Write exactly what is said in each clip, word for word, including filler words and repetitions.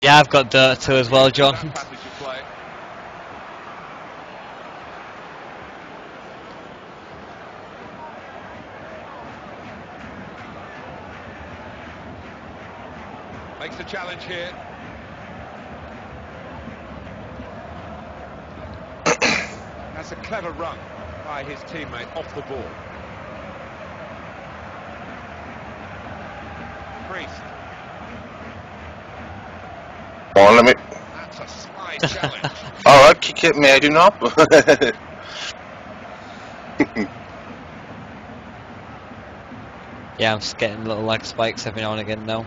Yeah, I've got dirt too as well, John. Makes the challenge here. That's a clever run by his teammate off the ball. Priest. Come on, let me. That's a slide challenge. Alright, kick it, maybe not. Yeah, I'm just getting little leg spikes every now and again now.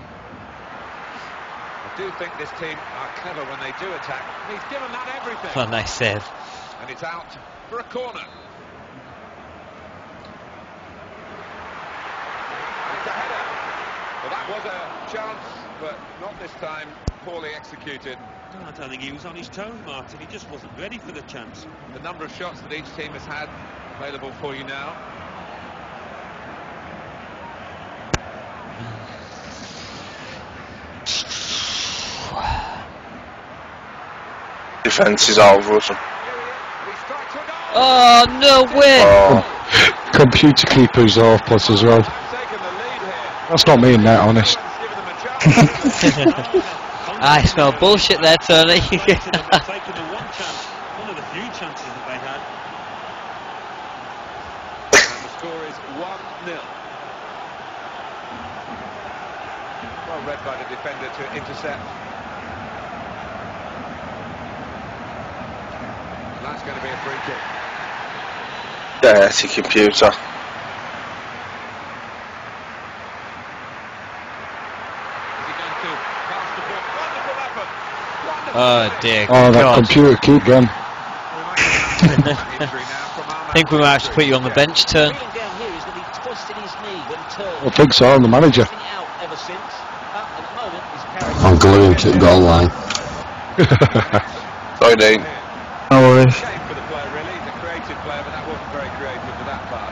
I do think this team are clever when they do attack. He's given that everything. Oh, nice save. And it's out for a corner. And it's a header. Well, that was a chance, but not this time. Poorly executed. No, I don't think he was on his toes, Martin. He just wasn't ready for the chance. The number of shots that each team has had available for you now. Defence is over us. Oh, no way! Oh. Computer keeper's off plus as well. That's not me in that, honest. I smell bullshit there, Tony. Taking the one chance, one of the few chances that they had. And the score is one nil. Well read by the defender to intercept. That's going to be a free kick. Dirty computer. Oh dear. Oh, that God. computer keep going. I think we might have to put you on the bench, Turn. I think so, I'm the manager. I'm gluing to the goal line. Sorry, Dean. No worries. Shame for the player, really. He's a creative player, but that wasn't very creative with that pass.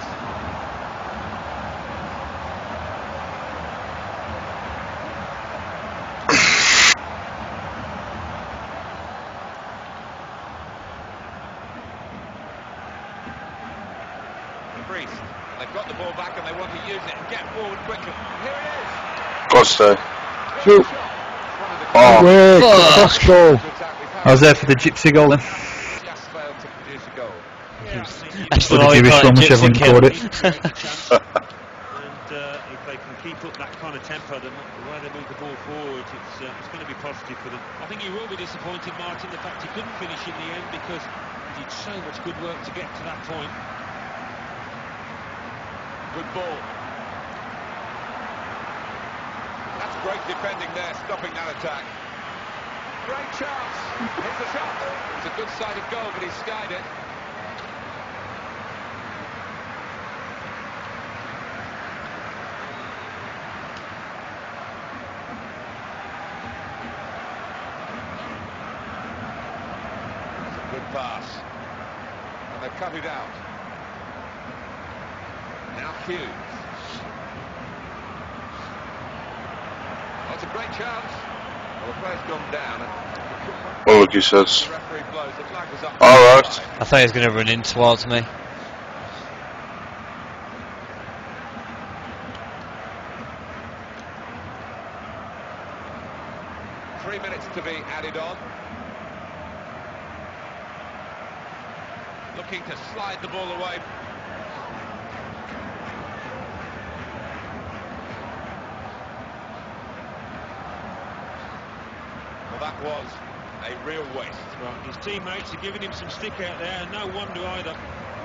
Priest. They've got the ball back and they want to use it and get forward quickly. Here it is. God's sake. Shoot. Oh. Wait, Oh. cross goal. I was there for the gypsy goal then. Just failed to produce a goal. That's Or what the we Jewish call one, it, whichever gypsy one you kill. called it. And uh, if they can keep up that kind of tempo, the way they move the ball forward, it's, uh, it's going to be positive for them. I think he will be disappointed, Martin, the fact he couldn't finish in the end because he did so much good work to get to that point. Good ball. That's great defending there, stopping that attack. Great chance. Here's the shot. It's a good sighted goal, but he skied it. It's a good pass. And they've cut it out. Now Hughes. That's a great chance. Well, the player's gone down. And Well, look, he says. the referee blows. The flag was up. Alright. I thought he was going to run in towards me. Three minutes to be added on. Looking to slide the ball away. Well, that was a real waste. Right, his teammates are giving him some stick out there, and no wonder either.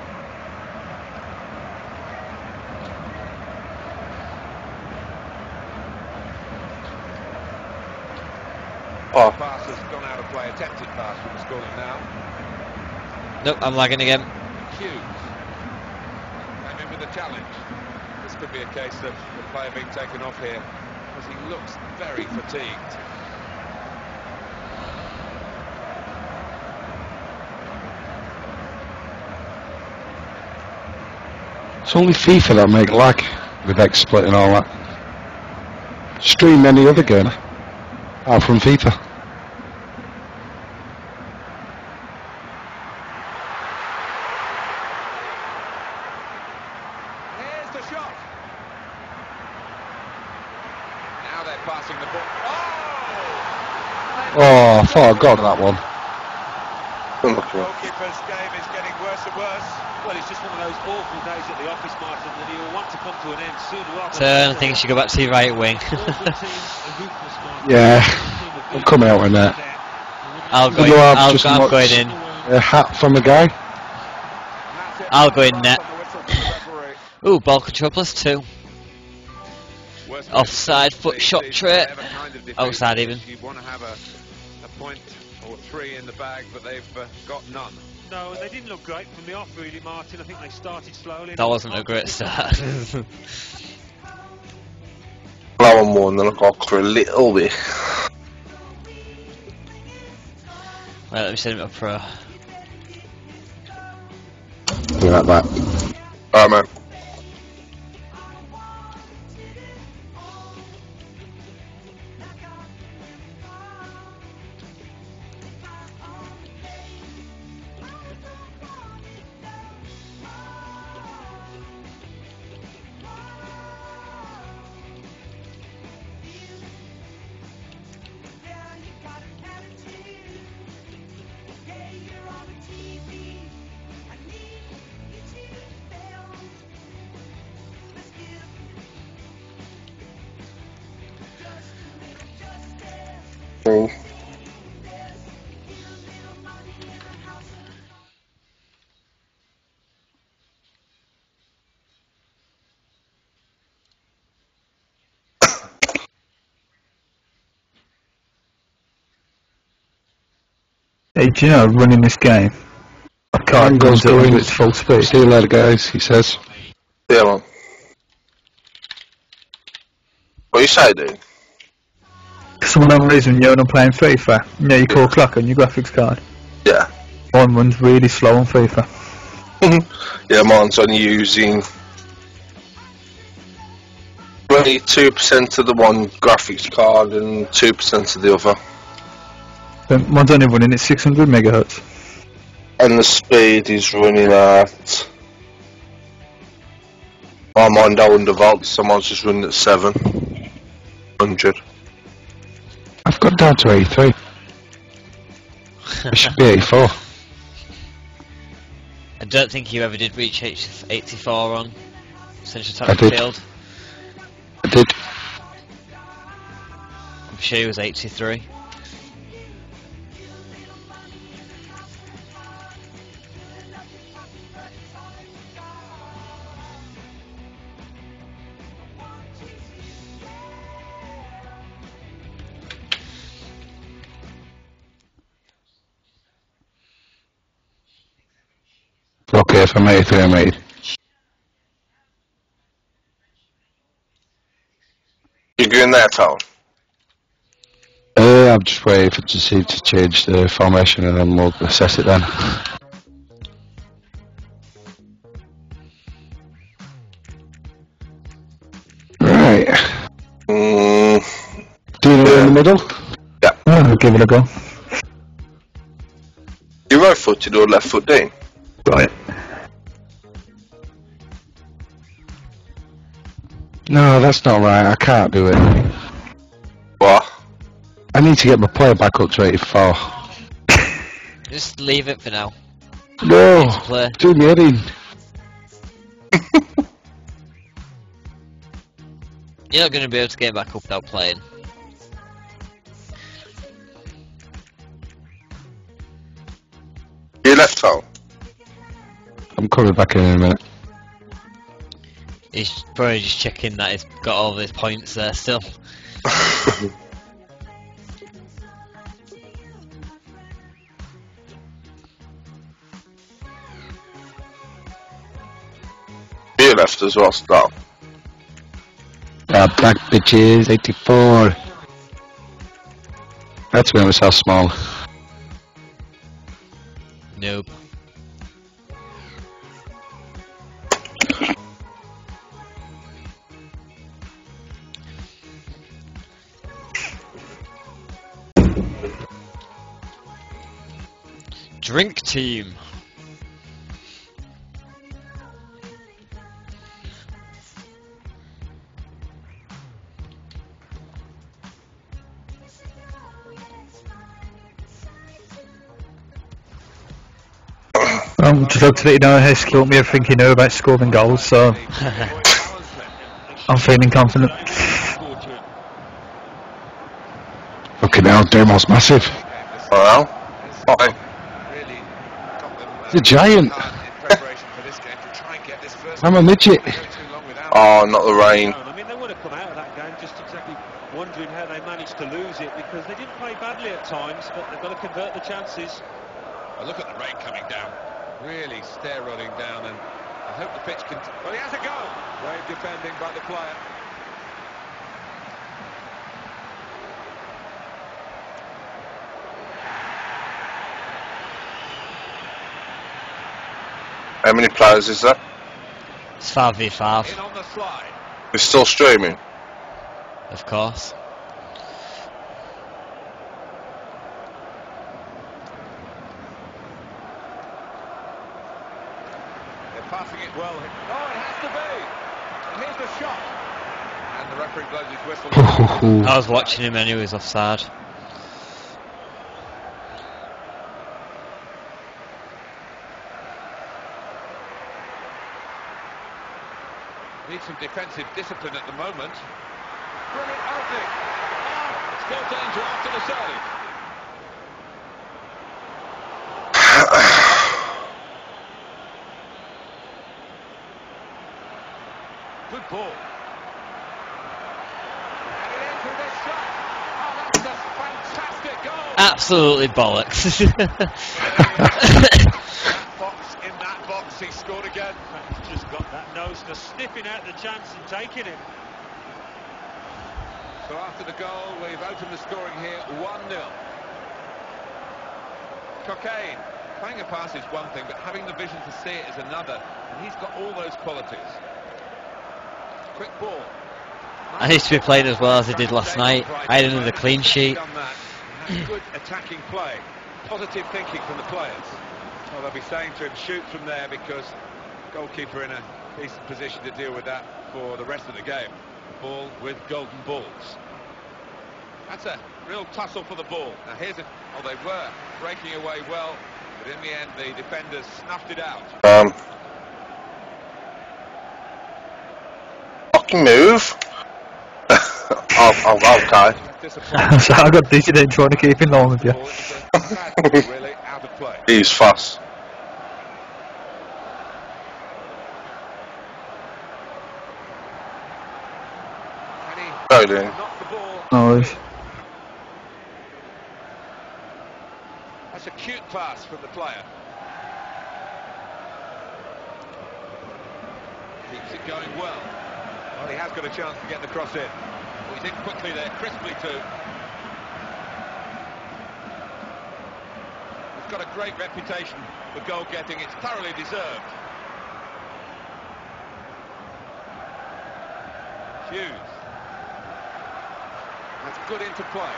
Oh. Pass has gone out of play. Attempted pass from the scoring now. Nope, I'm lagging again. Hughes came in with a challenge. This could be a case of the player being taken off here because he looks very fatigued. It's only FIFA that make lag with XSplit and all that. Stream any other game apart from FIFA. Oh, I thought I got that one. Unlucky. Goalkeeper's game is getting worse and worse. Well, it's just one of those awful days at the office, Martin, that he'll want to come to an end sooner rather than Turn, I later. think you should go back to your right wing. Awful team, a ruthless Martin. Yeah, A team of I'm coming out in that. I'll go You in, know, I've I'll, just I'm watched going in. a hat from a guy. I'll go in net. Ooh, ball control plus two. Offside foot shot trait. Outside even. You want to have a, a point or three in the bag, but they've uh, got none. No, and they didn't look great from the off, really, Martin. I think they started slowly. That wasn't a great start. Allow one more and then I'll go for a little bit. Right, let me send him a pro. Be right back. Alright, man. Mm. Hey, do you know, running this game, I can't Angle's go going at its full speed. See you later, guys, he says. Yeah, man. What you say, dude? For some unknown reason, you know, when I'm playing FIFA, you know, you call clock on your graphics card. Yeah. Mine runs really slow on FIFA. Yeah, mine's only using twenty-two percent of the one graphics card and two percent of the other. But mine's only running at six hundred megahertz. And the speed is running at... Oh, mine down under volts, so mine's just running at seven hundred. I've got down to eighty-three. It should be eighty-four. I don't think you ever did reach H eighty-four on Central I Attack did. Field. I did. I'm sure it was eighty-three. Okay, if I'm eighty-three, I'm eighty. You going there, Tom? Uh, I'm just waiting for to see to change the formation and then we'll assess it then. Right. Mm, Do you know in the middle? yeah. Oh, I'll give it a go. You right footed or left foot down? Right. No, that's not right. I can't do it. What? I need to get my player back up to eighty-four. Just leave it for now. No, Need to play. do me head in. You're not going to be able to get back up without playing. You left, Tom? I'm coming back in in a minute. He's probably just checking that he's got all of his points there still. You left as well, stop. Ah, back bitches, eighty-four. That's when it was so small. Nope. Drink team. Um, just looked at it, you know, he taught me everything he knew about scoring goals, so I'm feeling confident. Fucking hell, Demo's massive. Well, fine. He's a giant. I'm a midget. Oh, not the rain. I mean, they would have come out of that game just exactly wondering how they managed to lose it, because they didn't play badly at times, but they've got to convert the chances. Well, look at the rain coming down, really stair-rolling down, and I hope the pitch can... Well, he has a go! Brave defending by the player. How many players is there? It's five v five, In on the slide. We're still streaming. of course. They're passing it well. Oh, it has to be! And here's the shot! And the referee blows his whistle. I was watching him and he was offside. Needs some defensive discipline at the moment. Brilliant opening! Oh, still danger after the save. Good ball. And it ends with this shot. Oh, that's a fantastic goal. Absolutely bollocks. That box, in that box, he scored again. He's just got that nose for sniffing out the chance and taking it. So after the goal, we've opened the scoring here, one nil. Cockayne, playing a pass is one thing, but having the vision to see it is another. And he's got all those qualities. Quick ball. I used to be playing as well as I did last night. I had another clean sheet. Done that. And that's good attacking play. Positive thinking from the players. Well, they'll be saying to him, shoot from there, because goalkeeper in a decent position to deal with that for the rest of the game. Ball with golden balls. That's a real tussle for the ball. Now here's a... Oh, they were breaking away well, but in the end the defenders snuffed it out. Um. Fucking move. oh, oh, okay. Disappointing. So I got dizzy then trying to keep in line with you. Ball, it was a bad ball, really, out of play. He's fast. Can he Go then. knock the ball? Nice. That's a cute pass from the player. Keeps it going well. Well, he has got a chance to get the cross in. Oh, he's in quickly there, crisply too. He's got a great reputation for goal getting. It's thoroughly deserved. Hughes. That's good into play.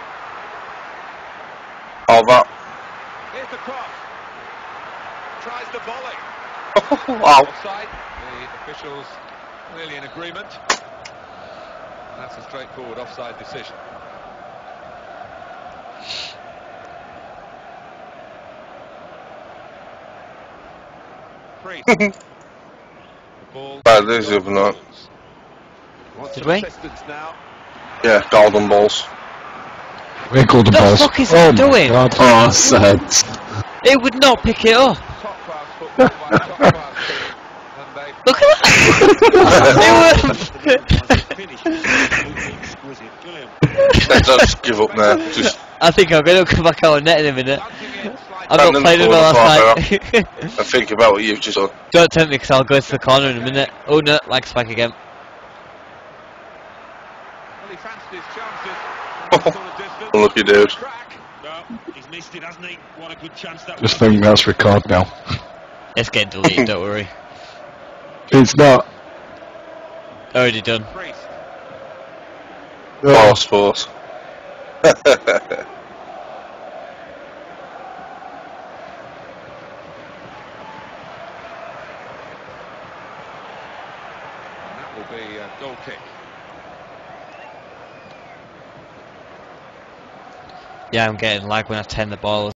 Oh, that. Here's the cross. Tries the volley. Wow. Offside. The officials clearly in agreement. And that's a straightforward offside decision. Priest. The ball. Right, there's the other night. Wants Did some we? assistance now. Yeah, golden balls. We're golden The balls. fuck is oh it my doing? God. Oh, sad. It would not pick it up. Top class football by a top class team. And they Look at that. It Finish. Absolutely exquisite. Brilliant. Let's just give up now. Just I think I'm going to come back out on net in a minute. dunking in, sliding I'm Stand not in playing the as well corner, last night. and think about what you've just done. Don't tempt me because I'll go to the corner in a minute. Oh no, like spike again. Well, he fancied his chances. Sort of distance. Unlucky dude. Crack. No, he's missed it, hasn't he? What a good chance that Just was. think that's record now. It's getting deleted, don't worry. It's not. Already done. Priest. Force, force. That will be a goal kick. Yeah, I'm getting lag when I turn the ball.